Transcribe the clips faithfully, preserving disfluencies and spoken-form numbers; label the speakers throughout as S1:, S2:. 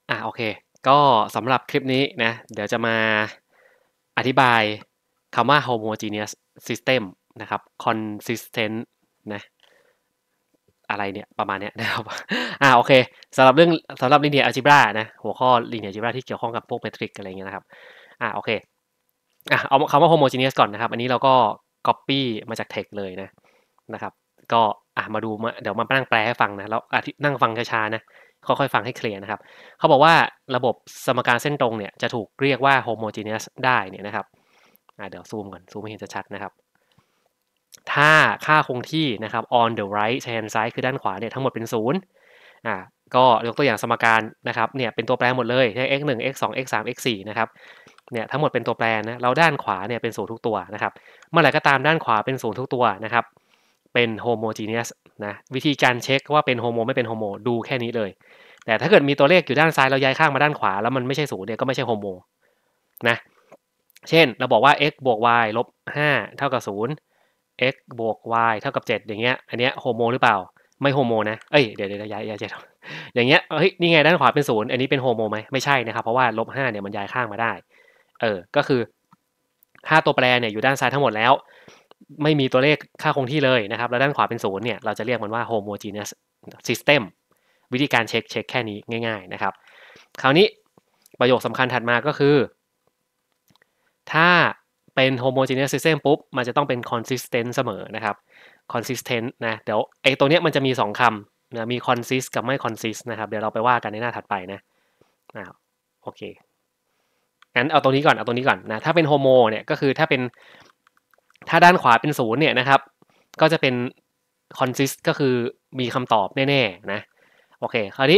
S1: อ่ะโอเคก็สำหรับคลิปนี้นะเดี๋ยวจะมาอธิบายคำว่า homogeneous system นะครับ consistent นะอะไรเนี่ยประมาณเนี้ยนะครับอ่าโอเคสำหรับเรื่องสำหรับ linear algebra นะหัวข้อ linear algebra ที่เกี่ยวข้องกับพวก metric อะไรเงี้ยนะครับอ่าโอเคอ่ะเอาคำว่า homogeneous ก่อนนะครับอันนี้เราก็ copy มาจาก text เลยนะนะครับก็อ่ะมาดูมาเดี๋ยวมานั่งแปลให้ฟังนะแล้วอ่ะนั่งฟังช้าๆนะค่อยๆฟังให้เคลียร์นะครับเขาบอกว่าระบบสมการเส้นตรงเนี่ยจะถูกเรียกว่า homogeneous ได้เนี่ยนะครับอ่ะเดี๋ยวซูมก่อนซูมให้เห็นชัดๆนะครับถ้าค่าคงที่นะครับ on the right hand side คือด้านขวาเนี่ยทั้งหมดเป็นศูนย์อ่ะก็ยกตัวอย่างสมการนะครับเนี่ยเป็นตัวแปรหมดเลยใช่ x หนึ่ง x สอง x สาม x สี่นะครับเนี่ยทั้งหมดเป็นตัวแปรนะแล้วด้านขวาเนี่ยเป็นศูนย์ทุกตัวนะครับเมื่อไหร่ก็ตามด้านขวาเป็นศูนย์ทุกตัวนะครับเป็น homogeneous นะวิธีการเช็คว่าเป็น homo ไม่เป็น homo ดูแค่นี้เลยแต่ถ้าเกิดมีตัวเลขอยู่ด้านซ้ายเราย้ายข้างมาด้านขวาแล้วมันไม่ใช่ศูนย์เนี่ยก็ไม่ใช่ homo นะเช่นเราบอกว่า x บวก y ลบห้าเท่ากับศูนย์ x บวก y เท่ากับเจ็ดอย่างเงี้ยอันเนี้ย homo หรือเปล่าไม่ homo นะเอ้ยเดี๋ยวเดี๋ยวย้ายย้ายเจ็ดอย่างเงี้ยเฮ้ยนี่ไงด้านขวาเป็นศูนย์อันนี้เป็น homo ไหมไม่ใช่นะครับเพราะว่าลบห้าเนี่ยมันย้ายข้างมาได้เออก็คือถ้าตัวแปรเนี่ยอยู่ด้านซ้ายทั้งหมดแล้วไม่มีตัวเลขค่าคงที่เลยนะครับแล้วด้านขวาเป็นศูนย์เนี่ยเราจะเรียกมันว่า homogeneous system วิธีการเช็คเช็คแค่นี้ง่ายๆนะครับคราวนี้ประโยคสำคัญถัดมาก็คือถ้าเป็น homogeneous system ปุ๊บมันจะต้องเป็น consistent เสมอนะครับ consistent นะเดี๋ยวไอ้ตัวเนี้ยมันจะมีสองคำนะมี consist กับไม่ consist นะครับเดี๋ยวเราไปว่ากันในหน้าถัดไปนะอ่าโอเคงั้นเอาตรงนี้ก่อนเอาตรงนี้ก่อนนะถ้าเป็น homo เนี่ยก็คือถ้าเป็นถ้าด้านขวาเป็นศูนย์เนี่ยนะครับก็จะเป็น consist ก็คือมีคำตอบแน่ๆนะโอเคคราวนี้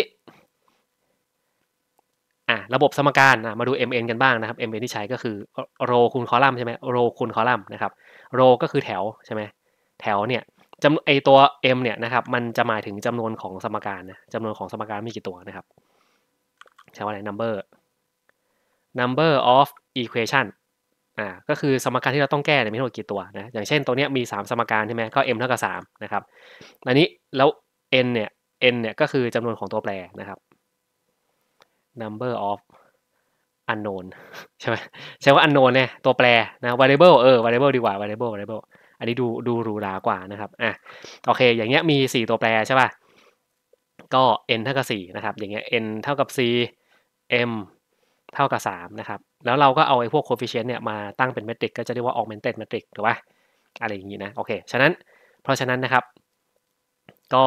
S1: อ่ะระบบสมการนะมาดู เอ็ม เอ็น กันบ้างนะครับ เอ็ม เอ็น ที่ใช้ก็คือ row คูณ column ใช่ไหม row คูณ column นะครับ row ก็คือแถวใช่ไหมแถวเนี่ยจำไอตัว m เนี่ยนะครับมันจะหมายถึงจำนวนของสมการนะจำนวนของสมการมีกี่ตัวนะครับใช้ว่าอะไร number number of equation อ่าก็คือสมการที่เราต้องแก้เนี่ยมีทั้งหมดกี่ตัวนะอย่างเช่นตัวเนี้ยมีสามสมการใช่ไหมก็ m เท่ากับสามนะครับอันนี้แล้ว n เนี่ย n เนี่ยก็คือจำนวนของตัวแปรนะครับ number of unknown ใช่ไหมใช่ว่า unknown เนี่ยตัวแปรนะ variable เออ variable ดีกว่า variable variable อันนี้ดูดูหรูหรากว่านะครับอ่ะโอเคอย่างเงี้ยมีสี่ตัวแปรใช่ป่ะก็ n เท่ากับสี่นะครับอย่างเงี้ย n เท่ากับ c m เท่ากับสามนะครับแล้วเราก็เอาไอ้พวก coefficient เนี่ยมาตั้งเป็น metric ก็จะเรียกว่า augmented metric ถูกป่ะอะไรอย่างงี้นะโอเคฉะนั้นเพราะฉะนั้นนะครับก็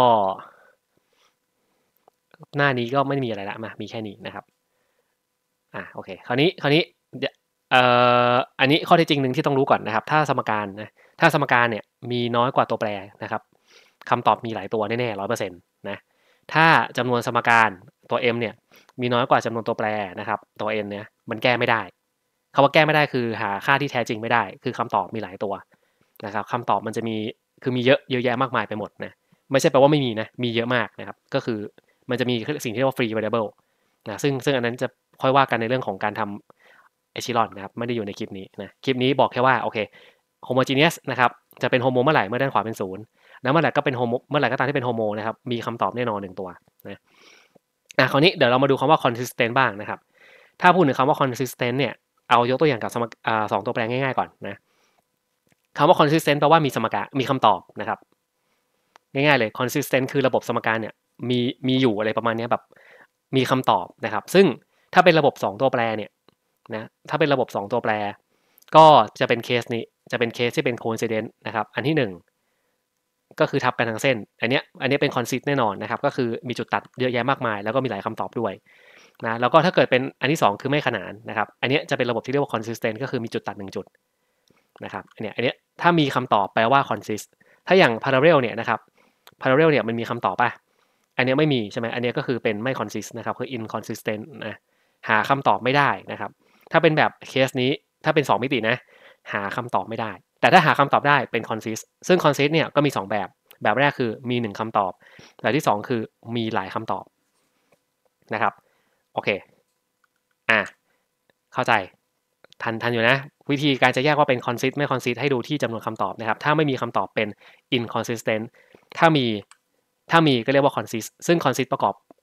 S1: หน้านี้ก็ไม่มีอะไรละมามีแค่นี้นะครับอ่ะโอเคคราวนี้คราวนี้เอ่ออันนี้ข้อเท็จจริงหนึ่งที่ต้องรู้ก่อนนะครับถ้าสมการนะถ้าสมการเนี่ยมีน้อยกว่าตัวแปรนะครับคำตอบมีหลายตัวแน่ๆร้อยเปอร์เซ็นต์นะถ้าจำนวนสมการตัว m เนี่ยมีน้อยกว่าจำนวนตัวแปรนะครับตัว n เนี่ยมันแก้ไม่ได้คำว่าแก้ไม่ได้คือหาค่าที่แท้จริงไม่ได้คือคำตอบมีหลายตัวนะครับคำตอบมันจะมีคือมีเยอะเยอะแยะมากมายไปหมดนะไม่ใช่แปลว่าไม่มีนะมีเยอะมากนะครับก็คือมันจะมีสิ่งที่เรียกว่า free variable นะซึ่งซึ่งอันนั้นจะค่อยว่ากันในเรื่องของการทำเอชิลอนนะครับไม่ได้อยู่ในคลิปนี้นะคลิปนี้บอกแค่ว่าโอเค homogeneous นะครับจะเป็นโฮโมเมื่อไหร่เมื่อด้านขวาเป็นศูนย์แล้วเมื่อไหร่ก็เป็นโฮโมเมื่อไหร่ก็ตามที่เป็นโฮโมนะครับมีคำตอบแน่นอนหนึ่งตัวนะอ่ะคราวนี้เดี๋ยวเรามาดูคำว่า consistent บ้างนะครับถ้าพูดถึงคำว่า consistent เนี่ยเอายกตัวอย่างกับสมอ่าสองตัวแปรง่ายๆก่อนนะคำว่า consistent แปลว่ามีสมการมีคำตอบนะครับง่ายๆเลย consistent คือระบบสมการเนี่ยมีมีอยู่อะไรประมาณนี้แบบมีคำตอบนะครับซึ่งถ้าเป็นระบบสองตัวแปรเนี่ยนะถ้าเป็นระบบสองตัวแปรก็จะเป็นเคสนี้จะเป็นเคสที่เป็น coincident นะครับอันที่หนึ่งก็คือทับกันทั้งเส้นอันนี้อันนี้เป็น consist แน่นอนนะครับก็คือมีจุดตัดเยอะแยะมากมายแล้วก็มีหลายคำตอบด้วยนะแล้วก็ถ้าเกิดเป็นอันที่สองคือไม่ขนานนะครับอันนี้จะเป็นระบบที่เรียกว่า consistent ก็คือมีจุดตัดหนึ่งจุดนะครับอันนี้อันนี้ถ้ามีคำตอบแปลว่า consist ถ้าอย่าง parallel เนี่ยนะครับ parallel เนี่ยมันมีคำตอบป่ะอันนี้ไม่มีใช่ไหมอันนี้ก็คือเป็นไม่ consist นะครับคือ inconsistent นะหาคำตอบไม่ได้นะครับถ้าเป็นแบบเคสนี้ถ้าเป็นสองมิตินะหาคำตอบไม่ได้แต่ถ้าหาคำตอบได้เป็น consist ซึ่ง consist เนี่ยก็มีสองแบบแบบแรกคือมีหนึ่งคำตอบแบบที่สองคือมีหลายคำตอบนะครับโอเคอ่ะเข้าใจทันทันอยู่นะวิธีการจะแยกว่าเป็น consist ไม่ consist ให้ดูที่จำนวนคำตอบนะครับถ้าไม่มีคำตอบเป็น inconsistent ถ้ามีถ้ามีก็เรียกว่า consist ซึ่ง consist ประกอบ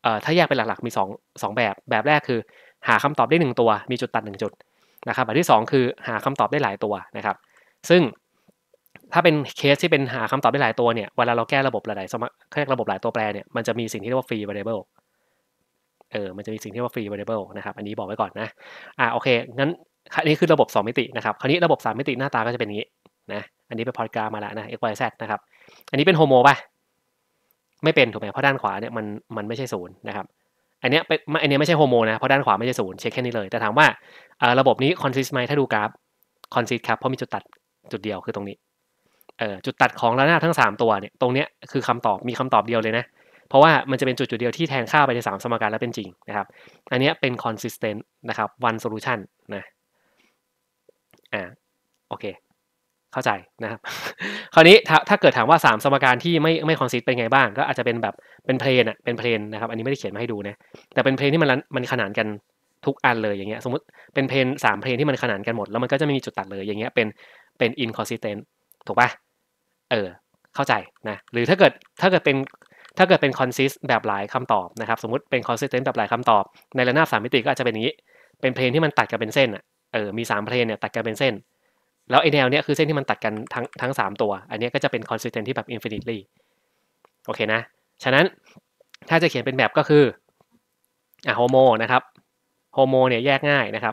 S1: อ่อถ้าแยกเป็นหลักๆมีสอง สองแบบแบบแรกคือหาคำตอบได้หนึ่งตัวมีจุดตัดหนึ่งจุดนะครับแบบที่สองคือหาคำตอบได้หลายตัวนะครับซึ่งถ้าเป็นเคสที่เป็นหาคำตอบได้หลายตัวเนี่ยเวลาเราแก้ระบบหลายๆสมเรียกระบบหลายตัวแปรเนี่ยมันจะมีสิ่งที่เรียกว่า free variable เออมันจะมีสิ่งที่เรียกว่า free variable นะครับอันนี้บอกไว้ก่อนนะอ่าโอเคงั้นอันนี้คือระบบสองมิตินะครับคราวนี้ระบบสามมิติหน้าตาก็จะเป็นอย่างนี้นะอันนี้เป็นพอร์ตกราฟมาแล้วนะ x y z นะครับอันนี้เป็นโฮโมป่ะไม่เป็นถูกไหมเพราะด้านขวาเนี่ยมันมันไม่ใช่ศูนย์นะครับอันเนี้ยเป็นอันเนี้ยไม่ใช่โฮโมนะเพราะด้านขวาไม่ใช่ศูนย์เช็คแค่นี้เลยแต่ถามว่าระบบนี้ consist ไหมถ้าดูกราฟ consist ครับเพราะมีจุดตัดจุดเดียวคือตรงนี้เออจุดตัดของระนาบทั้งสามตัวเนี่ยตรงเนี้ยคือคำตอบมีคำตอบเดียวเลยนะเพราะว่ามันจะเป็นจุดจุดเดียวที่แทงค่าไปในสามสมการแล้วเป็นจริงนะครับอันนี้เป็น consistent นะครับ one solution นะอ่าโอเคเข้าใจนะครับ คราวนี้ถ้าถ้าเกิดถามว่าสามสมการที่ไม่ไม่ consist เป็นไงบ้างก็อาจจะเป็นแบบเป็นเพลนอ่ะเป็นเพลนนะครับอันนี้ไม่ได้เขียนมาให้ดูนะแต่เป็นเพลนที่มันมันขนานกันทุกอันเลยอย่างเงี้ยสมมติเป็นเพลนสามเพลนที่มันขนานกันหมดแล้วมันก็จะไม่มีจุดตัดเลยอย่างเงี้ยเป็นเป็น inconsistent ถูกป่ะเออเข้าใจนะหรือถ้าเกิดถ้าเกิดเป็นถ้าเกิดเป็น consist แบบหลายคำตอบนะครับสมมติเป็น consistent แบบหลายคำตอบในระนาบสามมิติก็อาจจะเป็นอย่างนี้เป็นเพลนที่มันตัดกันเป็นเส้นอ่ะเออมีสามเพลนเนี่ยตัดกันเป็นเส้นแล้วไอแนวเนี้ยคือเส้นที่มันตัดกันทั้งทั้งสามตัวอันนี้ก็จะเป็น consistent ที่แบบ infinitely โอเคนะฉะนั้นถ้าจะเขียนเป็นแบบก็คืออ่ะโฮโมนะครับโฮโมเนี่ยแยกง่ายนะครับ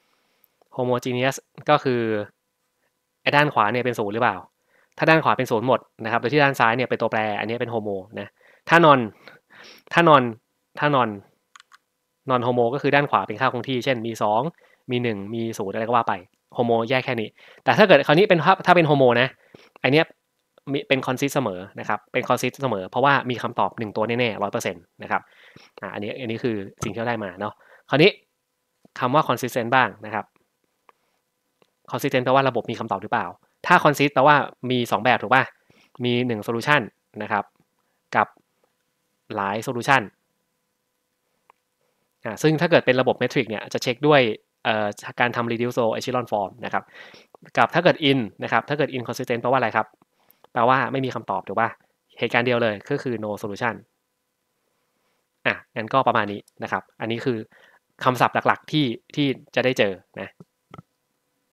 S1: homogeneous ก็คือไอ้ด้านขวาเนี่ยเป็นศูนย์หรือเปล่าถ้าด้านขวาเป็นศูนย์หมดนะครับโดยที่ด้านซ้ายเนี่ยเป็นตัวแปรอันนี้เป็นโฮโมนะถ้านอนถ้านอนถ้านอนนอนโฮโมก็คือด้านขวาเป็นค่าคงที่เช่นมีสองมีหนึ่งมีศูนย์อะไรก็ว่าไปโฮโมแยกแค่นี้แต่ถ้าเกิดคราวนี้เป็นถ้าเป็นโฮโมนะอันนี้มีเป็นคอนซิสเสมอนะครับเป็นคอนซิสเสมอเพราะว่ามีคำตอบหนึ่งตัวแน่ๆร้อยเปอร์เซ็นต์นะครับอ่าอันนี้อันนี้คือสิ่งที่เราได้มาเนาะคราวนี้คำว่า consistent บ้างนะครับ consistent แปลว่าระบบมีคำตอบหรือเปล่าถ้า consist แปลว่ามีสองแบบถูกป่ะมีหนึ่ง solution นะครับกับหลาย solution อ่าซึ่งถ้าเกิดเป็นระบบเมทริกเนี่ยจะเช็คด้วยการทำ reduce row echelon form นะครับกับถ้าเกิด in นะครับถ้าเกิด inconsistent แปลว่าอะไรครับแปลว่าไม่มีคำตอบถูกป่ะเหตุการณ์เดียวเลยก็คือ no solution อ่ะงั้นก็ประมาณนี้นะครับอันนี้คือคำศัพท์หลักๆที่ที่จะได้เจอนะ